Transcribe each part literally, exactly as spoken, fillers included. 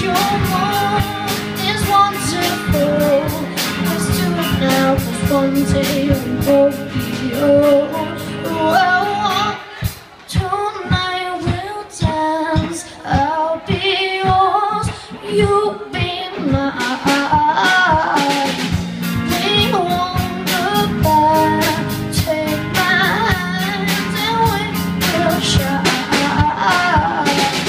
Your love is wonderful. Let's do it now, 'cause one day we both be old. Oh, tonight we'll dance. I'll be yours, you'll be mine. We won't look back. Take my hand and we will shine.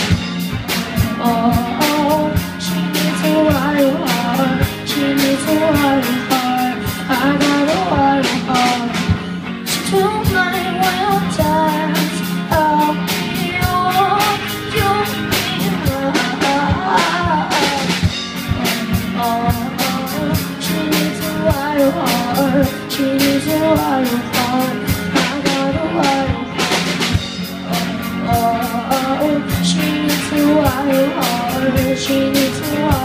Oh, she needs a wild heart. She needs a wild heart. I got a wild heart. Tonight we'll dance. I'll be yours, you'll be mine. Oh, she needs a wild heart. She needs a wild heart. I got a wild heart. Oh, she needs a wild heart. She needs a wild heart.